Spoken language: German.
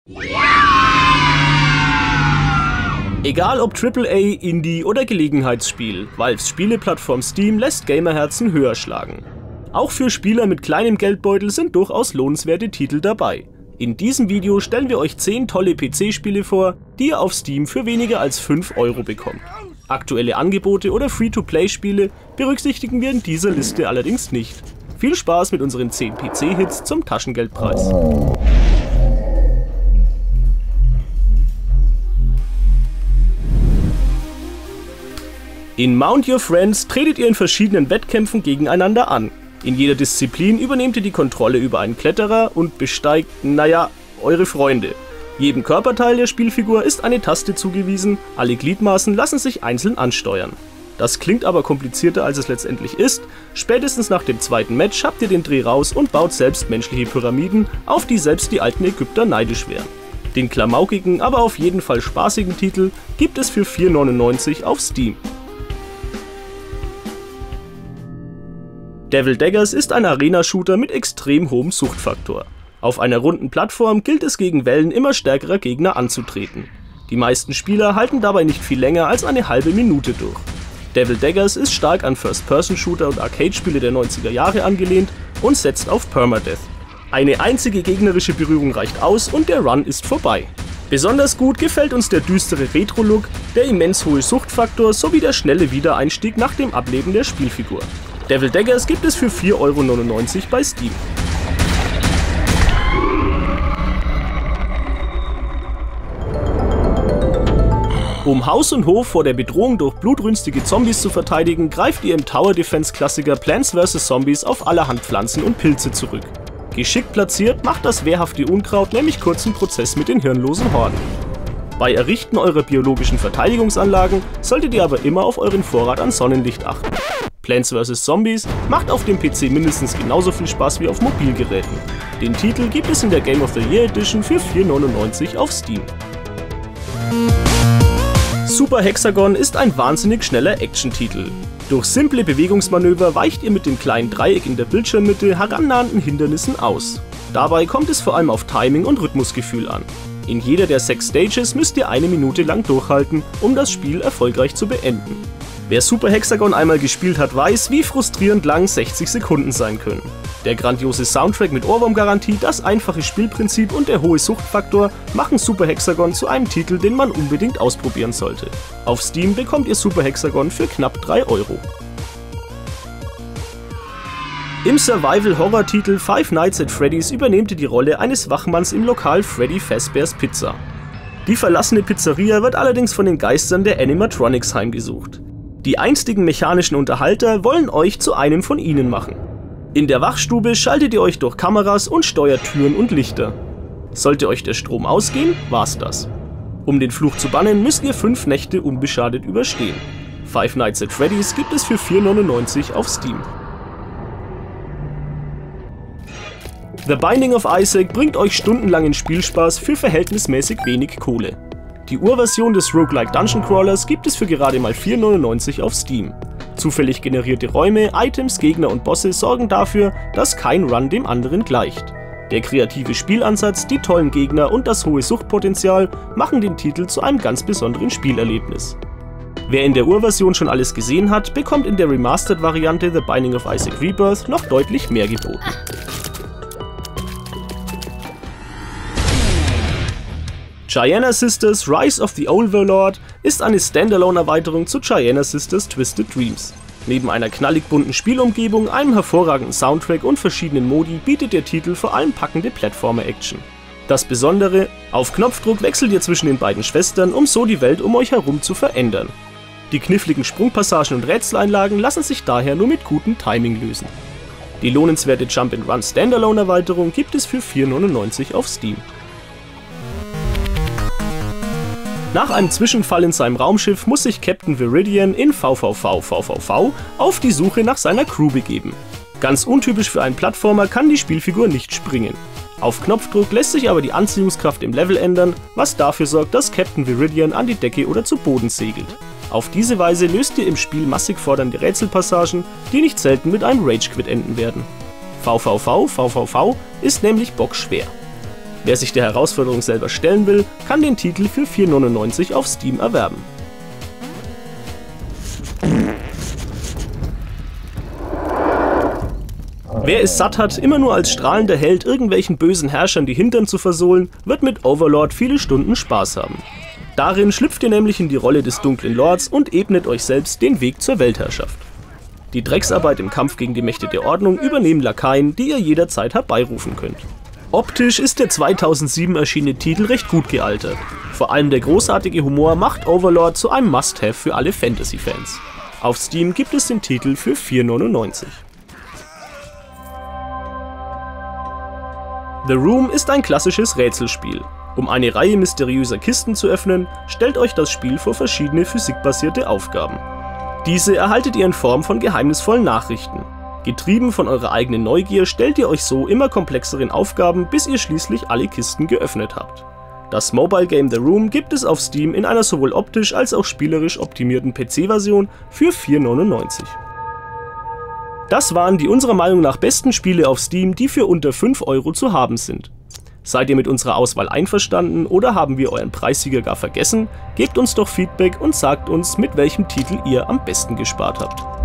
Egal ob AAA, Indie oder Gelegenheitsspiel, Valves Spieleplattform Steam lässt Gamerherzen höher schlagen. Auch für Spieler mit kleinem Geldbeutel sind durchaus lohnenswerte Titel dabei. In diesem Video stellen wir euch 10 tolle PC-Spiele vor, die ihr auf Steam für weniger als 5 € bekommt. Aktuelle Angebote oder Free-to-Play-Spiele berücksichtigen wir in dieser Liste allerdings nicht. Viel Spaß mit unseren 10 PC-Hits zum Taschengeldpreis. In Mount Your Friends tretet ihr in verschiedenen Wettkämpfen gegeneinander an. In jeder Disziplin übernehmt ihr die Kontrolle über einen Kletterer und besteigt, naja, eure Freunde. Jedem Körperteil der Spielfigur ist eine Taste zugewiesen, alle Gliedmaßen lassen sich einzeln ansteuern. Das klingt aber komplizierter als es letztendlich ist. Spätestens nach dem zweiten Match habt ihr den Dreh raus und baut selbst menschliche Pyramiden, auf die selbst die alten Ägypter neidisch wären. Den klamaukigen, aber auf jeden Fall spaßigen Titel gibt es für 4,99 € auf Steam. Devil Daggers ist ein Arena-Shooter mit extrem hohem Suchtfaktor. Auf einer runden Plattform gilt es gegen Wellen immer stärkerer Gegner anzutreten. Die meisten Spieler halten dabei nicht viel länger als eine halbe Minute durch. Devil Daggers ist stark an First-Person-Shooter und Arcade-Spiele der 90er Jahre angelehnt und setzt auf Permadeath. Eine einzige gegnerische Berührung reicht aus und der Run ist vorbei. Besonders gut gefällt uns der düstere Retro-Look, der immens hohe Suchtfaktor sowie der schnelle Wiedereinstieg nach dem Ableben der Spielfigur. Devil Daggers gibt es für 4,99 € bei Steam. Um Haus und Hof vor der Bedrohung durch blutrünstige Zombies zu verteidigen, greift ihr im Tower-Defense-Klassiker Plants vs. Zombies auf allerhand Pflanzen und Pilze zurück. Geschickt platziert macht das wehrhafte Unkraut nämlich kurzen Prozess mit den hirnlosen Horden. Bei Errichten eurer biologischen Verteidigungsanlagen solltet ihr aber immer auf euren Vorrat an Sonnenlicht achten. Plants vs. Zombies macht auf dem PC mindestens genauso viel Spaß wie auf Mobilgeräten. Den Titel gibt es in der Game of the Year Edition für 4,99 € auf Steam. Super Hexagon ist ein wahnsinnig schneller Action-Titel. Durch simple Bewegungsmanöver weicht ihr mit dem kleinen Dreieck in der Bildschirmmitte herannahenden Hindernissen aus. Dabei kommt es vor allem auf Timing und Rhythmusgefühl an. In jeder der 6 Stages müsst ihr eine Minute lang durchhalten, um das Spiel erfolgreich zu beenden. Wer Super Hexagon einmal gespielt hat, weiß, wie frustrierend lang 60 Sekunden sein können. Der grandiose Soundtrack mit Ohrwurmgarantie, das einfache Spielprinzip und der hohe Suchtfaktor machen Super Hexagon zu einem Titel, den man unbedingt ausprobieren sollte. Auf Steam bekommt ihr Super Hexagon für knapp 3 €. Im Survival-Horror-Titel Five Nights at Freddy's übernehmt ihr die Rolle eines Wachmanns im Lokal Freddy Fazbear's Pizza. Die verlassene Pizzeria wird allerdings von den Geistern der Animatronics heimgesucht. Die einstigen mechanischen Unterhalter wollen euch zu einem von ihnen machen. In der Wachstube schaltet ihr euch durch Kameras und steuert Türen und Lichter. Sollte euch der Strom ausgehen, war's das. Um den Fluch zu bannen, müsst ihr 5 Nächte unbeschadet überstehen. Five Nights at Freddy's gibt es für 4,99 € auf Steam. The Binding of Isaac bringt euch stundenlangen Spielspaß für verhältnismäßig wenig Kohle. Die Urversion des Roguelike Dungeon Crawlers gibt es für gerade mal 4,99 € auf Steam. Zufällig generierte Räume, Items, Gegner und Bosse sorgen dafür, dass kein Run dem anderen gleicht. Der kreative Spielansatz, die tollen Gegner und das hohe Suchtpotenzial machen den Titel zu einem ganz besonderen Spielerlebnis. Wer in der Urversion schon alles gesehen hat, bekommt in der Remastered-Variante The Binding of Isaac Rebirth noch deutlich mehr geboten. Giana Sisters Rise of the Overlord ist eine Standalone-Erweiterung zu Giana Sisters Twisted Dreams. Neben einer knallig bunten Spielumgebung, einem hervorragenden Soundtrack und verschiedenen Modi bietet der Titel vor allem packende Platformer-Action. Das Besondere: Auf Knopfdruck wechselt ihr zwischen den beiden Schwestern, um so die Welt um euch herum zu verändern. Die kniffligen Sprungpassagen und Rätseleinlagen lassen sich daher nur mit gutem Timing lösen. Die lohnenswerte Jump-and-Run Standalone-Erweiterung gibt es für 4,99 € auf Steam. Nach einem Zwischenfall in seinem Raumschiff muss sich Captain Viridian in VVV auf die Suche nach seiner Crew begeben. Ganz untypisch für einen Plattformer kann die Spielfigur nicht springen. Auf Knopfdruck lässt sich aber die Anziehungskraft im Level ändern, was dafür sorgt, dass Captain Viridian an die Decke oder zu Boden segelt. Auf diese Weise löst ihr im Spiel massig fordernde Rätselpassagen, die nicht selten mit einem Rage-Quit enden werden. VVV ist nämlich bockschwer. Wer sich der Herausforderung selber stellen will, kann den Titel für 4,99 € auf Steam erwerben. Wer es satt hat, immer nur als strahlender Held irgendwelchen bösen Herrschern die Hintern zu versohlen, wird mit Overlord viele Stunden Spaß haben. Darin schlüpft ihr nämlich in die Rolle des dunklen Lords und ebnet euch selbst den Weg zur Weltherrschaft. Die Drecksarbeit im Kampf gegen die Mächte der Ordnung übernehmen Lakaien, die ihr jederzeit herbeirufen könnt. Optisch ist der 2007 erschienene Titel recht gut gealtert. Vor allem der großartige Humor macht Overlord zu einem Must-Have für alle Fantasy-Fans. Auf Steam gibt es den Titel für 4,99 €. The Room ist ein klassisches Rätselspiel. Um eine Reihe mysteriöser Kisten zu öffnen, stellt euch das Spiel vor verschiedene physikbasierte Aufgaben. Diese erhaltet ihr in Form von geheimnisvollen Nachrichten. Getrieben von eurer eigenen Neugier stellt ihr euch so immer komplexeren Aufgaben, bis ihr schließlich alle Kisten geöffnet habt. Das Mobile Game The Room gibt es auf Steam in einer sowohl optisch als auch spielerisch optimierten PC-Version für 4,99 €. Das waren die unserer Meinung nach besten Spiele auf Steam, die für unter 5 € zu haben sind. Seid ihr mit unserer Auswahl einverstanden oder haben wir euren Preissieger gar vergessen? Gebt uns doch Feedback und sagt uns, mit welchem Titel ihr am besten gespart habt.